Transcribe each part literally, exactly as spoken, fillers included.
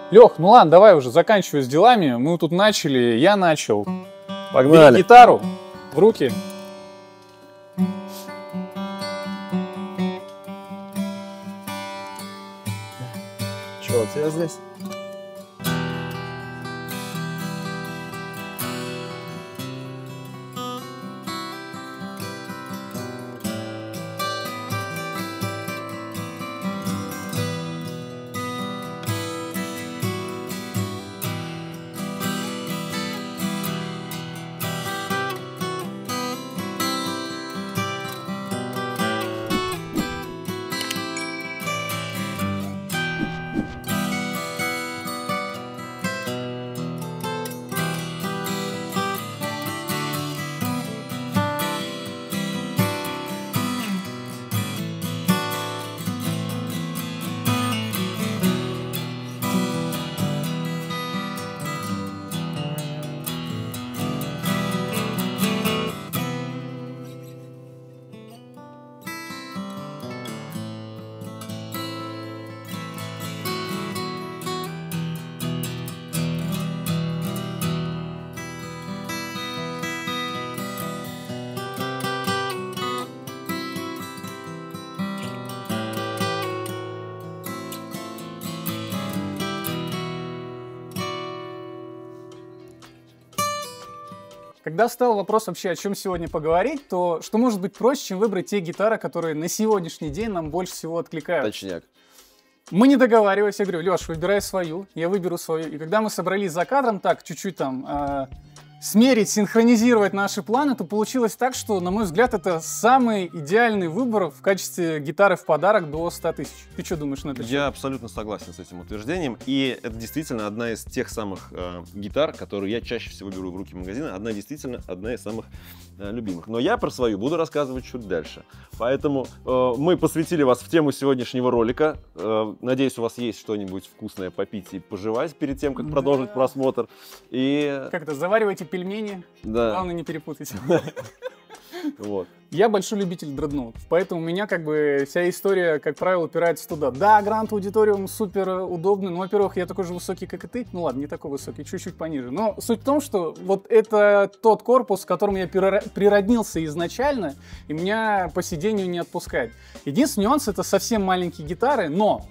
Лех, ну ладно, давай уже заканчивай с делами. Мы тут начали, я начал. Погнали. Бери гитару в руки. Что у тебя здесь? Когда встал вопрос вообще, о чем сегодня поговорить, то что может быть проще, чем выбрать те гитары, которые на сегодняшний день нам больше всего откликаются? Точняк. Мы не договаривались, я говорю, Леш, выбирай свою, я выберу свою. И когда мы собрались за кадром, так, чуть-чуть там э, смерить, синхронизировать наши планы, то получилось так, что, на мой взгляд, это самый идеальный выбор в качестве гитары в подарок до ста тысяч. Ты что думаешь на это? Я абсолютно согласен с этим утверждением. И это действительно одна из тех самых э, гитар, которую я чаще всего беру в руки магазина. Одна действительно одна из самых э, любимых. Но я про свою буду рассказывать чуть дальше. Поэтому э, мы посвятили вас в тему сегодняшнего ролика. Э, надеюсь, у вас есть что-нибудь вкусное попить и пожевать перед тем, как да. продолжить просмотр. И... Как-то заваривайте пельмени, да. главное не перепутайте. Вот. Я большой любитель дредноутов, поэтому у меня как бы вся история, как правило, упирается туда. Да, Grand Auditorium супер удобный, но, во-первых, я такой же высокий, как и ты. Ну ладно, не такой высокий, чуть-чуть пониже. Но суть в том, что вот это тот корпус, с которым я природнился изначально, и меня по сидению не отпускает. Единственный нюанс — это совсем маленькие гитары, но...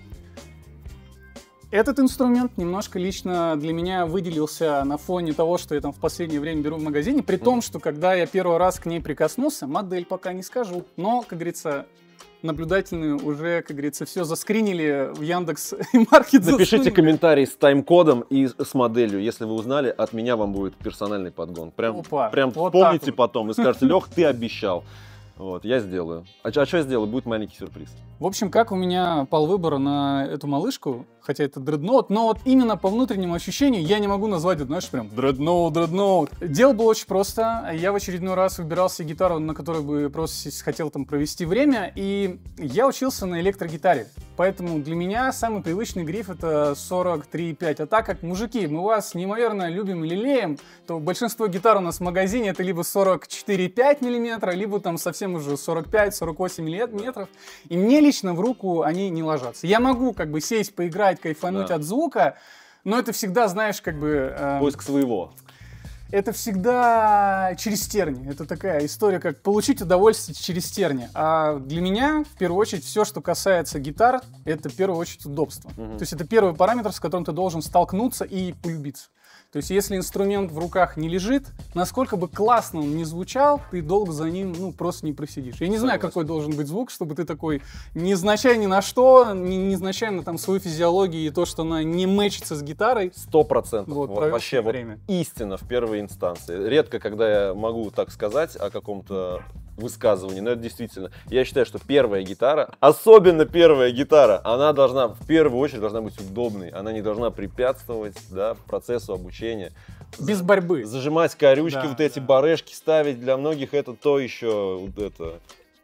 Этот инструмент немножко лично для меня выделился на фоне того, что я там в последнее время беру в магазине, при том, что когда я первый раз к ней прикоснулся, модель пока не скажу, но, как говорится, наблюдательные уже, как говорится, все заскринили в Яндекс.Маркет. Напишите комментарий с тайм-кодом и с моделью, если вы узнали, от меня вам будет персональный подгон. Прям, Опа, прям вот вспомните вот. потом и скажете, Лех, ты обещал. Вот, я сделаю. А, а что я сделаю? Будет маленький сюрприз. В общем, как у меня пал выбор на эту малышку, хотя это дредноут, но вот именно по внутреннему ощущению я не могу назвать, знаешь, прям дредноут, дредноут. Дело было очень просто. Я в очередной раз выбирал себе гитару, на которой бы просто хотел там провести время, и я учился на электрогитаре. Поэтому для меня самый привычный гриф — это сорок три и пять. А так как, мужики, мы вас неимоверно любим и лелеем, то большинство гитар у нас в магазине это либо сорок четыре и пять миллиметра, либо там совсем уже сорок пять — сорок восемь миллиметров. И мне лично в руку они не ложатся. Я могу как бы сесть, поиграть, кайфануть да. от звука, но это всегда, знаешь, как бы... Э, Поиск своего. Это всегда через терни. Это такая история, как получить удовольствие через терни. А для меня, в первую очередь, все, что касается гитар, это в первую очередь удобство. Угу. То есть это первый параметр, с которым ты должен столкнуться и полюбиться. То есть если инструмент в руках не лежит, насколько бы классно он ни звучал, ты долго за ним ну, просто не просидишь. Я не знаю, какой должен быть звук, чтобы ты такой, невзначай ни на что, невзначай на там, свою физиологию и то, что она не мэчится с гитарой. Сто процентов. Вот, вот, вообще вот время. Истина в первой инстанции. Редко, когда я могу так сказать о каком-то высказывании, но это действительно. Я считаю, что первая гитара, особенно первая гитара, она должна, в первую очередь, должна быть удобной. Она не должна препятствовать да, процессу обучения. Без борьбы. Зажимать корючки, да, вот эти да. барешки ставить, для многих это то еще, вот это...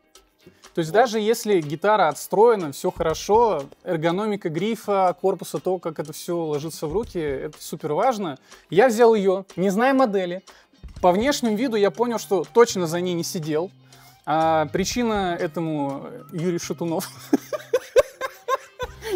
То есть даже если гитара отстроена, все хорошо, эргономика грифа, корпуса, то, как это все ложится в руки, это супер важно. Я взял ее, не зная модели. По внешнему виду я понял, что точно за ней не сидел. А причина этому Юрий Шатунов.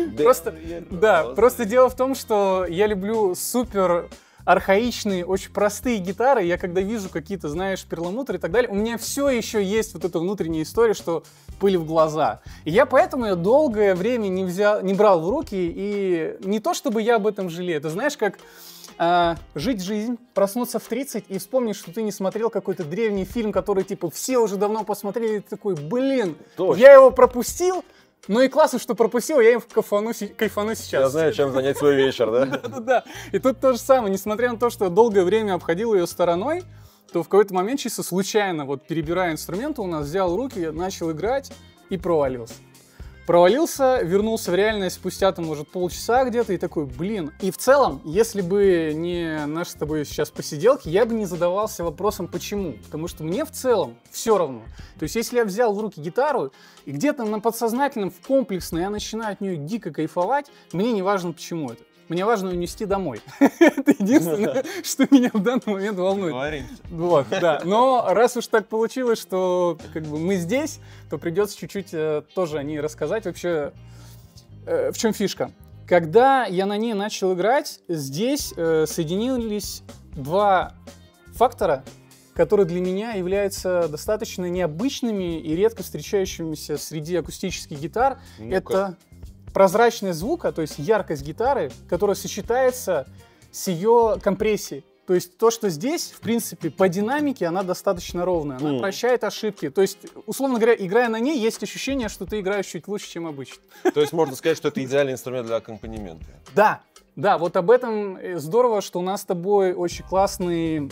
Просто, да, просто дело в том, что я люблю супер архаичные, очень простые гитары. Я когда вижу какие-то, знаешь, перламутры и так далее, у меня все еще есть вот эта внутренняя история, что пыль в глаза. И я поэтому я долгое время не взял, не брал в руки, и не то чтобы я об этом жалею. Ты знаешь, как а, жить жизнь, проснуться в тридцать и вспомнить, что ты не смотрел какой-то древний фильм, который типа все уже давно посмотрели, и ты такой, блин, точно, я его пропустил. Ну и классно, что пропустил, я им кайфану, кайфану сейчас. Я знаю, чем занять свой вечер, да? Да-да-да. И тут то же самое. Несмотря на то, что я долгое время обходил ее стороной, то в какой-то момент чисто случайно, вот перебирая инструменты, у нас взял руки, начал играть и провалился. Провалился, вернулся в реальность спустя, там, может, полчаса где-то, и такой, блин. И в целом, если бы не наши с тобой сейчас посиделки, я бы не задавался вопросом, почему. Потому что мне в целом все равно. То есть, если я взял в руки гитару, и где-то на подсознательном, в комплексно я начинаю от нее дико кайфовать, мне не важно, почему это. Мне важно унести домой. Это единственное, что меня в данный момент волнует. Вот, да. Но раз уж так получилось, что как бы мы здесь, то придется чуть-чуть э, тоже о ней рассказать. Вообще, э, в чем фишка? Когда я на ней начал играть, здесь э, соединились два фактора, которые для меня являются достаточно необычными и редко встречающимися среди акустических гитар. Ну-ка. Это прозрачность звука, то есть яркость гитары, которая сочетается с ее компрессией. То есть то, что здесь, в принципе, по динамике она достаточно ровная, она mm. прощает ошибки. То есть, условно говоря, играя на ней, есть ощущение, что ты играешь чуть лучше, чем обычно. То есть можно сказать, что это идеальный инструмент для аккомпанемента. Да, да, вот об этом здорово, что у нас с тобой очень классный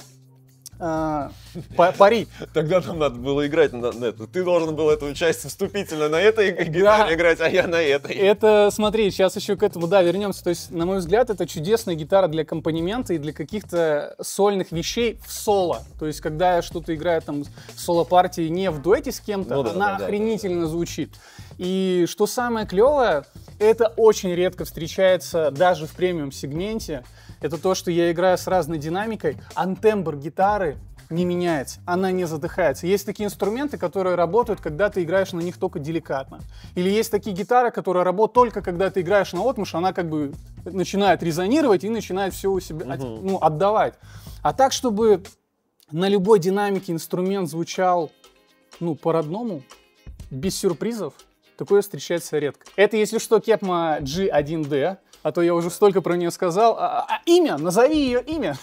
А, пари. Тогда нам надо было играть на, на это. Ты должен был эту часть вступительно на этой гитаре да. играть, а я на этой. Это, смотри, сейчас еще к этому, да, вернемся. То есть, на мой взгляд, это чудесная гитара для аккомпанемента и для каких-то сольных вещей в соло. То есть, когда я что-то играю там в соло-партии не в дуэте с кем-то, ну, да, она да, охренительно да, да. звучит. И что самое клевое, это очень редко встречается даже в премиум-сегменте. Это то, что я играю с разной динамикой, а тембр гитары не меняется, она не задыхается. Есть такие инструменты, которые работают, когда ты играешь на них только деликатно. Или есть такие гитары, которые работают только когда ты играешь на отмышь, она как бы начинает резонировать и начинает все у себя uh-huh. ну, отдавать. А так, чтобы на любой динамике инструмент звучал ну, по-родному, без сюрпризов, такое встречается редко. Это, если что, Kepma джи один ди. А то я уже столько про нее сказал. А, а имя, назови ее имя.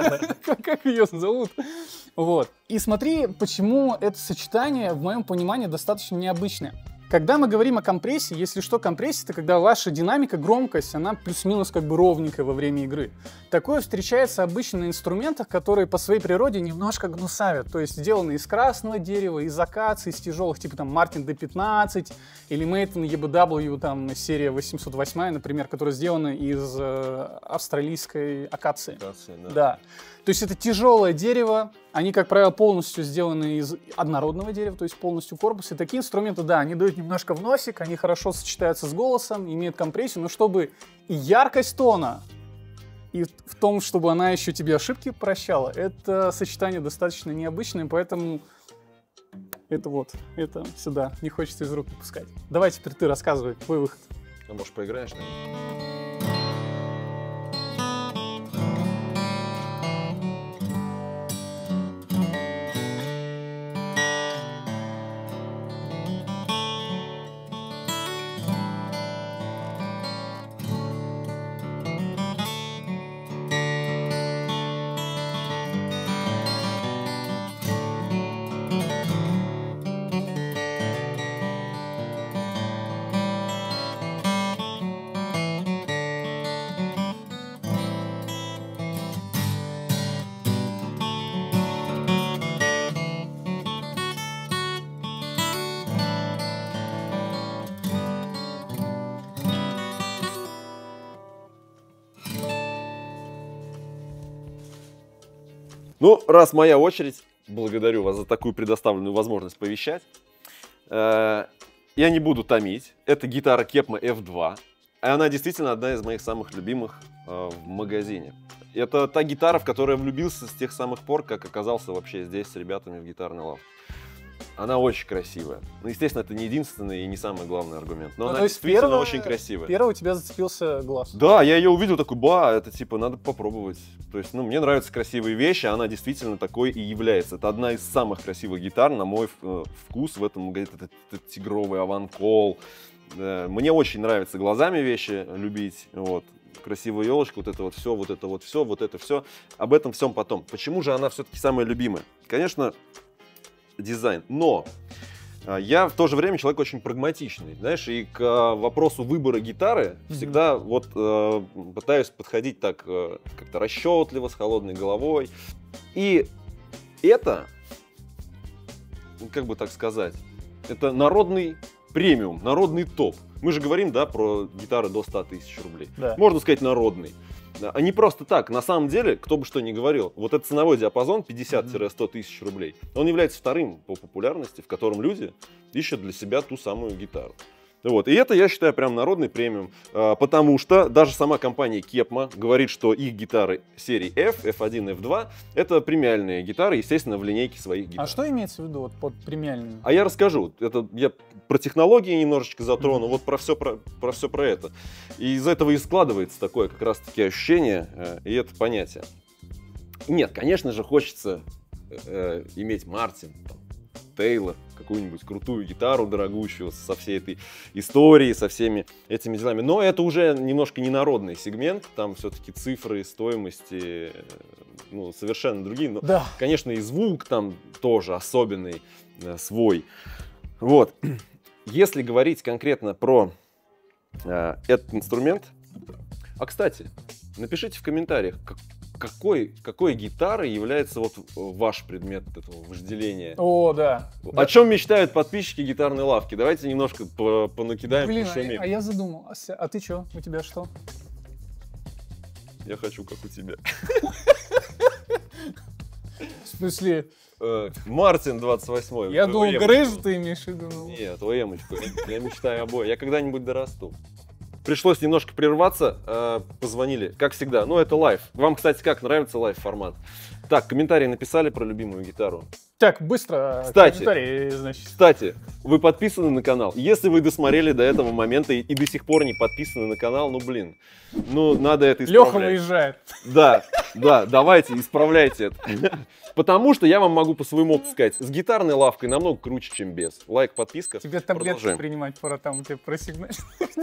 Как ее зовут? Вот. И смотри, почему это сочетание, в моем понимании, достаточно необычное. Когда мы говорим о компрессии, если что, компрессия — это когда ваша динамика, громкость, она плюс-минус как бы ровненькая во время игры. Такое встречается обычно на инструментах, которые по своей природе немножко гнусавят. То есть сделаны из красного дерева, из акации, из тяжелых, типа там Martin ди пятнадцать или Maton и би дабл ю, там серия восемьсот восемь, например, которая сделана из э, австралийской акации. Акация, да. Да. То есть это тяжелое дерево, они, как правило, полностью сделаны из однородного дерева, то есть полностью корпус. И такие инструменты, да, они дают немножко в носик, они хорошо сочетаются с голосом, имеют компрессию, но чтобы и яркость тона, и в том, чтобы она еще тебе ошибки прощала, это сочетание достаточно необычное, поэтому это вот, это сюда, не хочется из рук выпускать. Давай теперь ты рассказывай, твой выход. Ну, может, поиграешь, наверное? Ну, раз моя очередь, благодарю вас за такую предоставленную возможность повещать. Я не буду томить. Это гитара Kepma эф два. И она действительно одна из моих самых любимых в магазине. Это та гитара, в которую я влюбился с тех самых пор, как оказался вообще здесь с ребятами в гитарной лавке. Она очень красивая. Ну, естественно, это не единственный и не самый главный аргумент. Но Ну, она то есть действительно первое- очень красивая. Первый у тебя зацепился глаз. Да, я ее увидел, такой, ба, это типа надо попробовать. То есть, ну, мне нравятся красивые вещи, она действительно такой и является. Это одна из самых красивых гитар, на мой э, вкус в этом магазине. Это, это тигровый аванкол. Э, мне очень нравится глазами вещи любить, вот. Красивая елочка, вот это вот все, вот это вот все, вот это все. Об этом всем потом. Почему же она все-таки самая любимая? Конечно, дизайн. Но я в то же время человек очень прагматичный, знаешь, и к вопросу выбора гитары mm-hmm. всегда вот э, пытаюсь подходить так э, как-то расчетливо, с холодной головой. И это, как бы так сказать, это народный премиум, народный топ. Мы же говорим, да, про гитары до ста тысяч рублей. Да. Можно сказать, народный. А не просто так. На самом деле, кто бы что ни говорил, вот этот ценовой диапазон пятьдесят-сто тысяч рублей, он является вторым по популярности, в котором люди ищут для себя ту самую гитару. Вот. И это, я считаю, прям народный премиум, потому что даже сама компания Kepma говорит, что их гитары серии F, эф один, эф два это премиальные гитары, естественно, в линейке своих гитар. А что имеется в виду вот, под премиальными? А я расскажу. Это я про технологии немножечко затрону, mm-hmm. вот про все про, про все про это. И из этого и складывается такое как раз-таки ощущение э, и это понятие. Нет, конечно же, хочется э, иметь Мартин, там, Тейлор, какую-нибудь крутую гитару дорогущую со всей этой историей, со всеми этими делами. Но это уже немножко не народный сегмент, там все-таки цифры, стоимости, ну, совершенно другие. Но, да. конечно, и звук там тоже особенный, э, свой. Вот. Если говорить конкретно про э, этот инструмент, а, кстати, напишите в комментариях, как, какой, какой гитарой является вот ваш предмет этого вожделения. О, да. О да. чем мечтают подписчики гитарной лавки? Давайте немножко понакидаем, Блин, пошумим. а, а я задумался. А ты что? У тебя что? Я хочу, как у тебя. В смысле? Мартин двадцать восьмой. Я думал, грыжу ты имеешь в виду. Нет, ОЭМочку. Я мечтаю обои. Я когда-нибудь дорасту. Пришлось немножко прерваться, э, позвонили, как всегда. Ну, это лайв. Вам, кстати, как нравится лайв формат? Так, комментарии написали про любимую гитару. Так, быстро кстати, комментарии, значит. Кстати, вы подписаны на канал? Если вы досмотрели до этого момента и, и до сих пор не подписаны на канал, ну, блин, ну, надо это исправлять. Леха выезжает. Да, да, давайте, исправляйте это. Потому что я вам могу по своему опыту сказать, с гитарной лавкой намного круче, чем без. Лайк, подписка. Тебе таблетки принимать пора, там у тебя просигналить.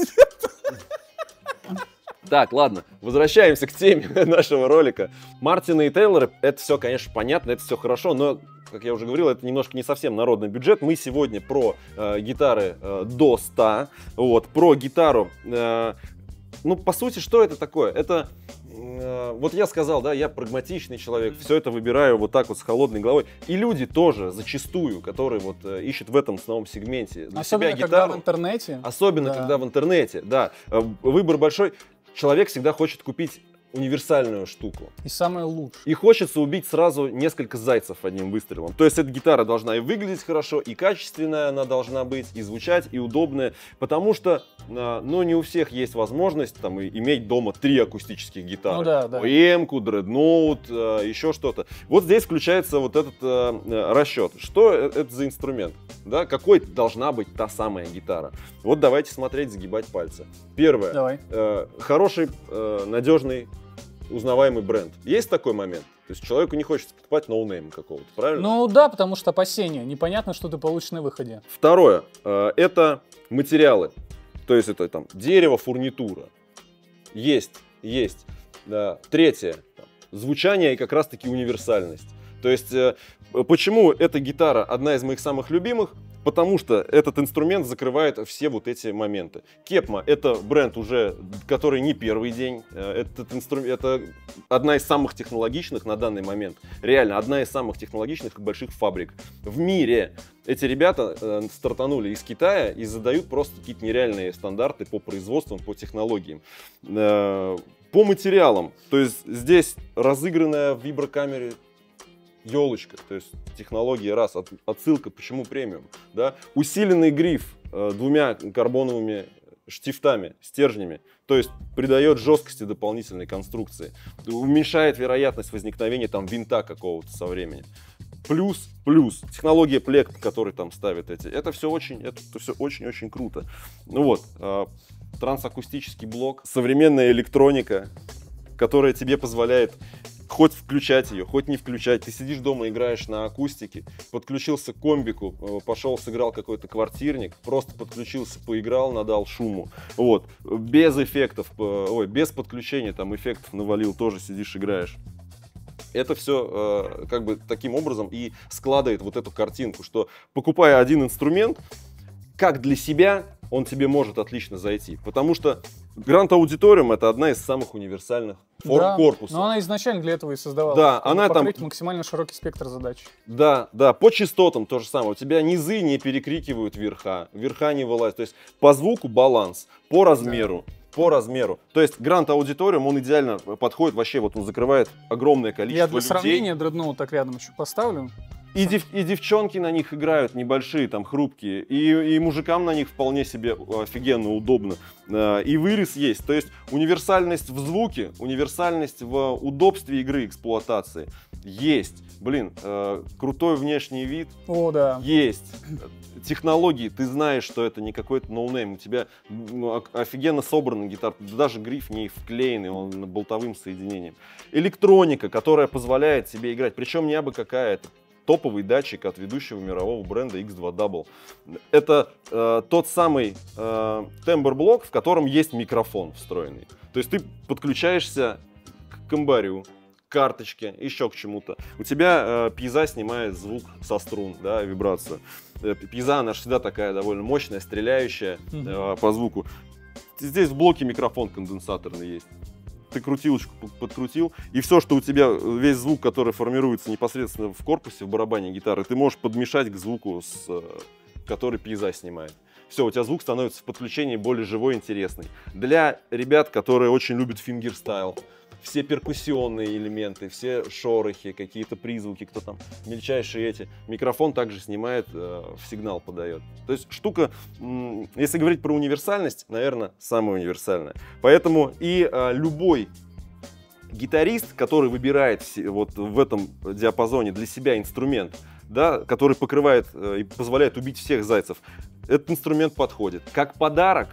Так, ладно, возвращаемся к теме нашего ролика. Мартины и Тейлоры, это все, конечно, понятно, это все хорошо, но, как я уже говорил, это немножко не совсем народный бюджет. Мы сегодня про э, гитары э, до ста, вот, про гитару, э, ну, по сути, что это такое? Это, э, вот я сказал, да, я прагматичный человек, все это выбираю вот так вот с холодной головой. И люди тоже, зачастую, которые вот э, ищут в этом ценовом сегменте для особенно себя когда гитару. в интернете. Особенно, да. когда в интернете, да, э, выбор большой. Человек всегда хочет купить универсальную штуку. И самое лучшее. И хочется убить сразу несколько зайцев одним выстрелом. То есть эта гитара должна и выглядеть хорошо, и качественная она должна быть, и звучать, и удобная. Потому что, ну, не у всех есть возможность там, иметь дома три акустических гитары. Ну, да, да. ОЭМ-ку, дредноут, еще что-то. Вот здесь включается вот этот э, расчет. Что это за инструмент? Да? Какой должна быть та самая гитара? Вот давайте смотреть, загибать пальцы. Первое. Давай. Э, хороший, э, надежный, узнаваемый бренд. Есть такой момент? То есть человеку не хочется покупать ноунейм какого-то, правильно? Ну да, потому что опасения. Непонятно, что ты получишь на выходе. Второе. Э, это материалы. То есть это там дерево, фурнитура. Есть, есть. Да. Третье. Там, звучание и как раз-таки универсальность. То есть э, почему эта гитара одна из моих самых любимых? Потому что этот инструмент закрывает все вот эти моменты. Kepma — это бренд уже, который не первый день. Этот инструмент, это одна из самых технологичных на данный момент. Реально, одна из самых технологичных больших фабрик в мире. Эти ребята э, стартанули из Китая и задают просто какие-то нереальные стандарты по производствам, по технологиям. Э, по материалам. То есть здесь разыгранная в виброкамере елочка, то есть технология раз, от, отсылка, почему премиум, да, усиленный гриф э, двумя карбоновыми штифтами, стержнями, то есть придает жесткости дополнительной конструкции, уменьшает вероятность возникновения там винта какого-то со временем. плюс, плюс. Технология Plect, который там ставит эти. Это все очень, это все очень-очень круто. Ну вот, э, трансакустический блок, современная электроника, которая тебе позволяет хоть включать ее, хоть не включать. Ты сидишь дома, играешь на акустике, подключился к комбику, пошел, сыграл какой-то квартирник, просто подключился, поиграл, надал шуму. Вот. Без эффектов, ой, без подключения там эффектов навалил, тоже сидишь, играешь. Это все э, как бы таким образом и складывает вот эту картинку, что покупая один инструмент, как для себя, он тебе может отлично зайти. Потому что Grand Auditorium — это одна из самых универсальных форм да, корпуса. Но она изначально для этого и создавалась. Да, она покрыть там максимально широкий спектр задач. Да, да, по частотам то же самое. У тебя низы не перекрикивают верха, верха не вылазят. То есть по звуку баланс, по размеру. Да. По размеру. То есть Grand Auditorium, он идеально подходит, вообще вот он закрывает огромное количество Я для людей. сравнения Dreadnought так рядом еще поставлю. И, дев, и девчонки на них играют небольшие, там, хрупкие, и, и мужикам на них вполне себе офигенно удобно. И вырез есть. То есть универсальность в звуке, универсальность в удобстве игры, эксплуатации есть. Блин, э, крутой внешний вид. О, да. Есть. Технологии, ты знаешь, что это не какой-то ноунейм. У тебя ну, офигенно собранный гитар. Даже гриф не вклеенный, он болтовым соединением. Электроника, которая позволяет себе играть. Причем не абы какая-то. Топовый датчик от ведущего мирового бренда икс два Double. Это э, тот самый э, тембр-блок, в котором есть микрофон встроенный. То есть ты подключаешься к комбарю, к карточке, еще к чему-то. У тебя э, пьеза снимает звук со струн, да, вибрацию. Э, пьеза, она же всегда такая довольно мощная, стреляющая э, по звуку. Здесь в блоке микрофон конденсаторный есть. Ты крутилочку подкрутил, и все, что у тебя, весь звук, который формируется непосредственно в корпусе, в барабане гитары, ты можешь подмешать к звуку, с, который пьеза снимает. Все, у тебя звук становится в подключении более живой, интересный. Для ребят, которые очень любят фингерстайл, все перкуссионные элементы, все шорохи, какие-то призвуки, кто там, мельчайшие эти. Микрофон также снимает, э, в сигнал подает. То есть штука, м- если говорить про универсальность, наверное, самая универсальная. Поэтому и э, любой гитарист, который выбирает вот в этом диапазоне для себя инструмент, да, который покрывает э, и позволяет убить всех зайцев, этот инструмент подходит. Как подарок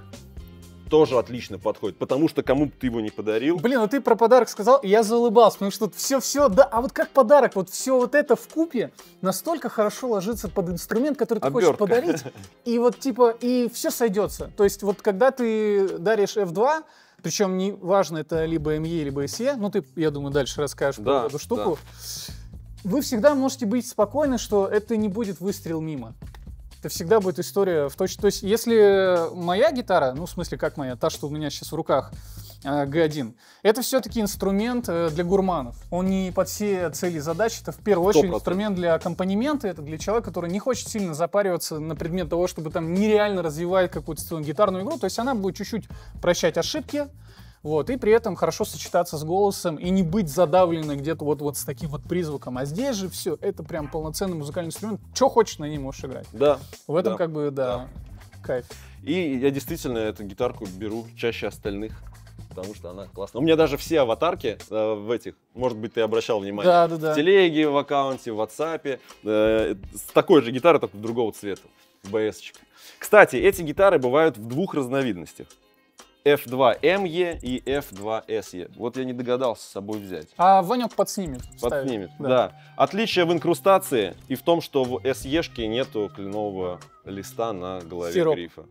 тоже отлично подходит, потому что кому бы ты его не подарил. Блин, ну ты про подарок сказал, и я заулыбался, потому что все-все, да, а вот как подарок, вот все вот это вкупе настолько хорошо ложится под инструмент, который ты Обертка. хочешь подарить, и вот типа, и все сойдется. То есть вот когда ты даришь эф два, причем не важно, это либо эм и, либо эс и, ну ты, я думаю, дальше расскажешь да, про эту штуку, да. Вы всегда можете быть спокойны, что это не будет выстрел мимо. Это всегда будет история в точке. То есть, если моя гитара, ну, в смысле, как моя, та, что у меня сейчас в руках, джи один, это все-таки инструмент для гурманов. Он не под все цели и задачи. Это в первую очередь сто процентов инструмент для аккомпанемента. Это для человека, который не хочет сильно запариваться на предмет того, чтобы там нереально развивать какую-то гитарную игру. То есть, она будет чуть-чуть прощать ошибки. Вот, и при этом хорошо сочетаться с голосом и не быть задавленной где-то вот, вот с таким вот призвуком. А здесь же все, это прям полноценный музыкальный инструмент. Что хочешь, на ней можешь играть. Да. В этом да, как бы, да, да, кайф. И я действительно эту гитарку беру чаще остальных, потому что она классная. У меня даже все аватарки э, в этих, может быть, ты обращал внимание, да, да, да. в телеге, в аккаунте, в WhatsApp, э, с такой же гитарой, только другого цвета, бэ эс-очка. Кстати, эти гитары бывают в двух разновидностях. эф два эм и и эф два эс и. Вот я не догадался с собой взять. А Ванек подснимет. Подснимет, да. да. Отличие в инкрустации и в том, что в эс и-шке нету кленового листа на голове Сироп. грифа.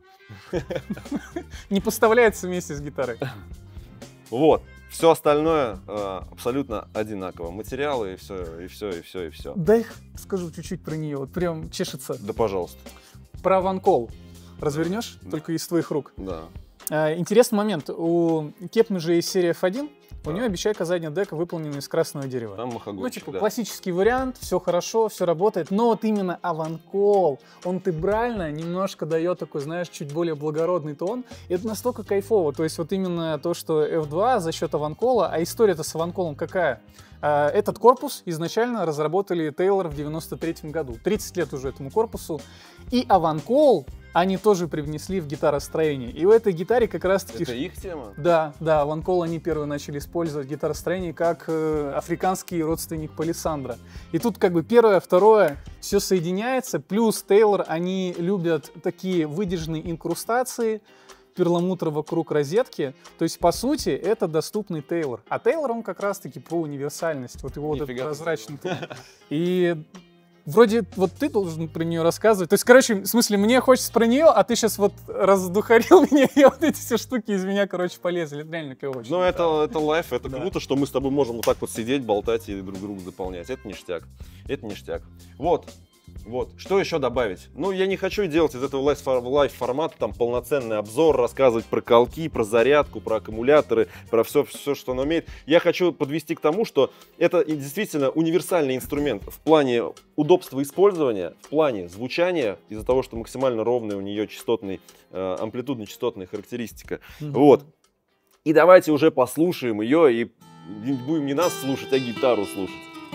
Не поставляется вместе с гитарой. Вот. Все остальное э, абсолютно одинаково. Материалы и все, и все, и все, и все. Дай скажу чуть-чуть про нее. Вот прям чешется. Да, пожалуйста. Про ванкол. Развернешь? Да. Только из твоих рук. Да. Интересный момент. У Кепмы же есть серия эф один. У нее обещайка задняя дека выполнена из красного дерева. Там махагончик, ну, типа, да. классический вариант, все хорошо, все работает. Но вот именно аванкол, он тебрально немножко дает такой, знаешь, чуть более благородный тон. И это настолько кайфово. То есть вот именно то, что эф два за счет аванкола, а история-то с аванколом какая? Этот корпус изначально разработали Тейлор в девяносто третьем году. тридцать лет уже этому корпусу. И аванкол они тоже привнесли в гитаростроение. И в этой гитаре как раз-таки... Это их тема? Да, да, Ван-Кол они первые начали использовать гитаростроение как э, африканский родственник палисандра. И тут как бы первое, второе, все соединяется, плюс Тейлор, они любят такие выдержанные инкрустации, перламутр вокруг розетки. То есть, по сути, это доступный Тейлор. А Тейлор, он как раз-таки про универсальность. Вот его вот этот прозрачный. И... Вроде вот ты должен про нее рассказывать. То есть, короче, в смысле, мне хочется про нее, а ты сейчас вот раздухарил меня, и вот эти все штуки из меня, короче, полезли. Это реально клево. Ну, это, это лайф, это да. круто, что мы с тобой можем вот так вот сидеть, болтать и друг друга дополнять. Это ништяк. Это ништяк. Вот. Вот. Что еще добавить? Ну, я не хочу делать из этого лайв-формата там полноценный обзор, рассказывать про колки, про зарядку, про аккумуляторы, про все, все, что он умеет. Я хочу подвести к тому, что это действительно универсальный инструмент в плане удобства использования, в плане звучания, из-за того, что максимально ровная у нее частотный, э, амплитудно-частотная характеристика. Mm-hmm. Вот. И давайте уже послушаем ее и будем не нас слушать, а гитару слушать.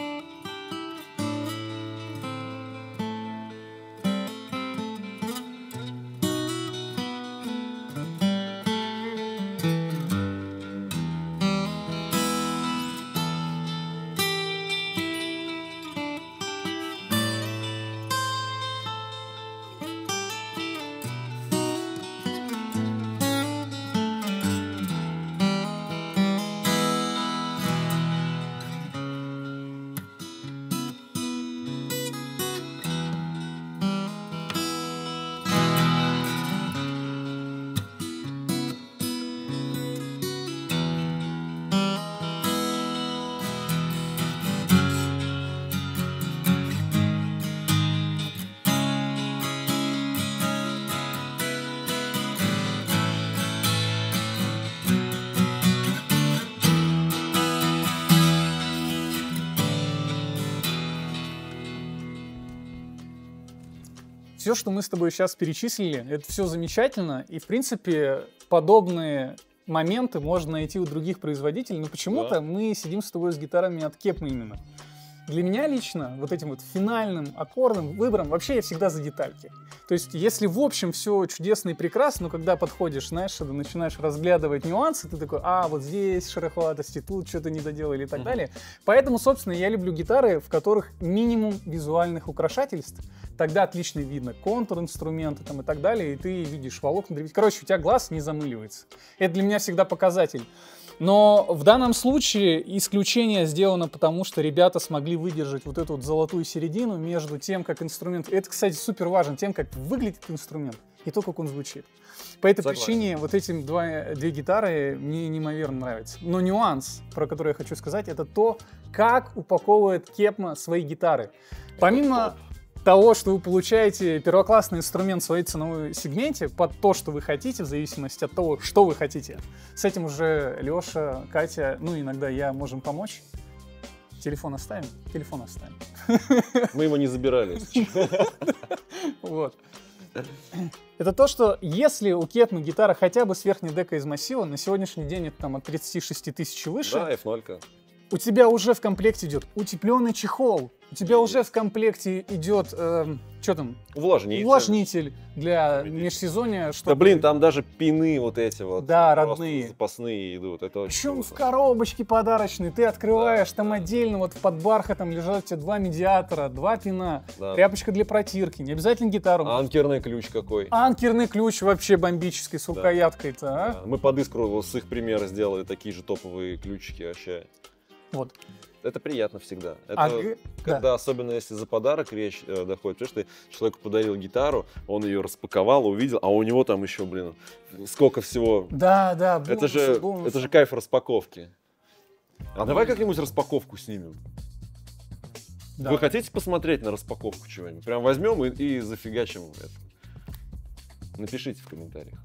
Все, что мы с тобой сейчас перечислили, это все замечательно, и, в принципе, подобные моменты можно найти у других производителей, но почему-то да. мы сидим с тобой с гитарами от Кепма именно. Для меня лично вот этим вот финальным аккордным выбором вообще я всегда за детальки. То есть если в общем все чудесно и прекрасно, но когда подходишь, знаешь, начинаешь разглядывать нюансы, ты такой, а, вот здесь шероховатости, тут что-то не доделали и так mm-hmm. далее. Поэтому, собственно, я люблю гитары, в которых минимум визуальных украшательств. Тогда отлично видно контур инструмента там, и так далее, и ты видишь волокна. Короче, у тебя глаз не замыливается. Это для меня всегда показатель. Но в данном случае исключение сделано потому, что ребята смогли выдержать вот эту вот золотую середину между тем, как инструмент... Это, кстати, супер важно, тем, как выглядит инструмент и то, как он звучит. По этой Согласен. причине вот эти два, две гитары мне неимоверно нравятся. Но нюанс, про который я хочу сказать, это то, как упаковывает Кепма свои гитары. Помимо... того, что вы получаете первоклассный инструмент в своей ценовой сегменте под то, что вы хотите, в зависимости от того, что вы хотите. С этим уже Леша, Катя, ну иногда я можем помочь. Телефон оставим? Телефон оставим. Мы его не забирали. Вот. Это то, что если у Кепмы гитара хотя бы с верхней декой из массива, на сегодняшний день это там от тридцати шести тысяч выше. Да, эф ноль. У тебя уже в комплекте идет утепленный чехол. У тебя уже в комплекте идет, э, что там? Увлажнитель. Увлажнитель для межсезонья. Чтобы... Да блин, там даже пины вот эти вот. Да, родные. Запасные идут. Это Причем в коробочке подарочные. Ты открываешь, да, там да. отдельно вот под бархатом лежат у тебя два медиатора, два пина, да. тряпочка для протирки. Не обязательно гитару. Анкерный ключ какой. Анкерный ключ вообще бомбический, с рукояткой-то. Да. А? Да. Мы под Искру с их примера сделали такие же топовые ключики вообще. Вот. Это приятно всегда. Это а, когда, да. особенно если за подарок речь э, доходит, потому что ты человеку подарил гитару, он ее распаковал, увидел, а у него там еще, блин, сколько всего. Да, да. Бонус, это же, бонус. это же кайф распаковки. А бонус. Давай как-нибудь распаковку снимем. Да. Вы хотите посмотреть на распаковку чего-нибудь? Прям возьмем и, и зафигачим это. Напишите в комментариях.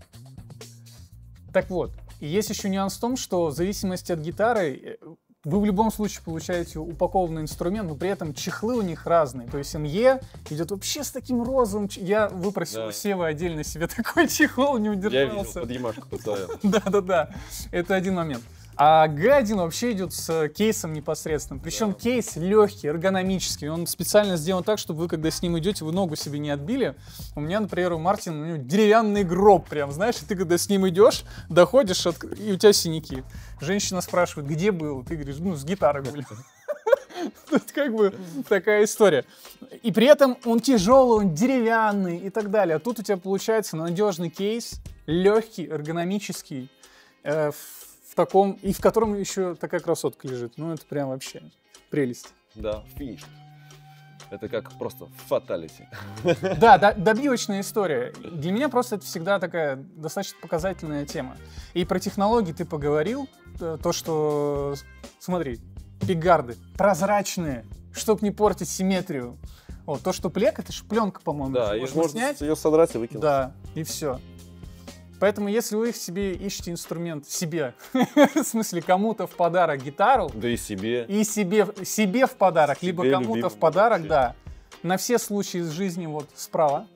Так вот, есть еще нюанс в том, что в зависимости от гитары вы в любом случае получаете упакованный инструмент, но при этом чехлы у них разные. То есть эм е идет вообще с таким розовым. Я выпросил да. у Севы отдельно себе такой чехол, не удержался. Я видел, под ямашку поставил. Да-да-да, это один момент. А джи один вообще идет с кейсом непосредственно. Причем да. кейс легкий, эргономический. Он специально сделан так, чтобы вы, когда с ним идете, вы ногу себе не отбили. У меня, например, у Мартина у него деревянный гроб прям, знаешь, и ты, когда с ним идешь, доходишь, от... и у тебя синяки. Женщина спрашивает, где был? Ты говоришь, ну, с гитарой были. Тут как бы такая история. И при этом он тяжелый, он деревянный и так далее. А тут у тебя получается надежный кейс, легкий, эргономический, э, в таком, и в котором еще такая красотка лежит. Ну, это прям вообще прелесть. Да, финиш. Это как просто фаталити. Да, да, добивочная история. Для меня просто это всегда такая достаточно показательная тема. И про технологии ты поговорил. То, что, смотри, пикгарды прозрачные, чтобы не портить симметрию. Вот, то, что плек, это же пленка, по-моему. Да, ее можно снять, ее содрать и выкинуть. Да, и все. Поэтому, если вы себе ищете инструмент себе, в смысле кому-то в подарок гитару, да и себе, и себе, себе в подарок, себе либо кому-то в подарок, вообще. Да, на все случаи из жизни вот справа.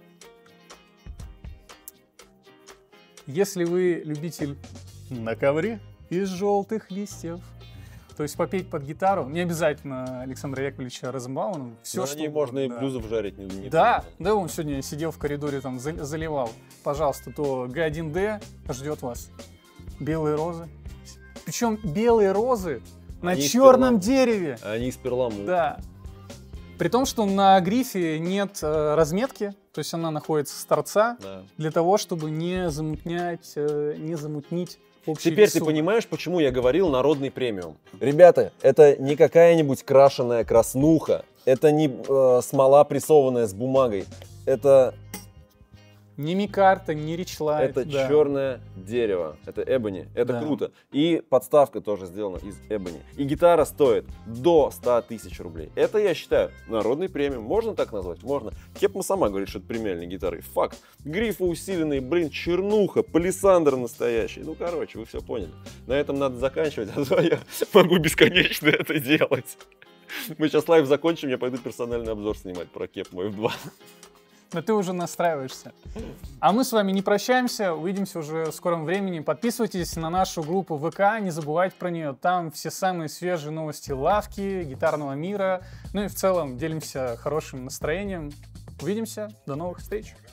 Если вы любитель на ковре из желтых листьев, то есть попеть под гитару, не обязательно Александра Яковлевича Розенбаума, все, что угодно, можно и да. блюзов жарить. Не, не да, да, он сегодня сидел в коридоре, там заливал. Пожалуйста, то джи один ди ждет вас. Белые розы. Причем белые розы на Они черном дереве. Они из перламутра. Да. При том, что на грифе нет э, разметки, то есть она находится с торца, да. для того, чтобы не замутнять, э, не замутнить. Теперь рисунок. Ты понимаешь, почему я говорил народный премиум. Ребята, это не какая-нибудь крашеная краснуха, это не э, смола, прессованная с бумагой, это... Не микарта, не ричлайт. Это да. черное дерево, это эбони, это да. круто. И подставка тоже сделана из эбони. И гитара стоит до ста тысяч рублей. Это, я считаю, народный премиум. Можно так назвать? Можно. Кепма сама говорит, что это премиальные гитары. Факт. Грифы усиленные, блин, чернуха, палисандр настоящий. Ну, короче, вы все поняли. На этом надо заканчивать, а то я могу бесконечно это делать. Мы сейчас лайв закончим, я пойду персональный обзор снимать про Кепму эф два. Но ты уже настраиваешься. А мы с вами не прощаемся, увидимся уже в скором времени. Подписывайтесь на нашу группу ВК, не забывайте про нее. Там все самые свежие новости лавки, гитарного мира. Ну и в целом делимся хорошим настроением. Увидимся, до новых встреч.